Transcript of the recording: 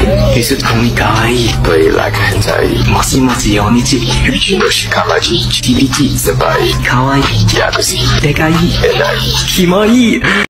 其實同你可愛い。 对，那个很在意。 もしもしおにち。 语句都是看了就叽叽叽，是吧？ 可愛い。 やるし。 でかい。 偉い。 キモい。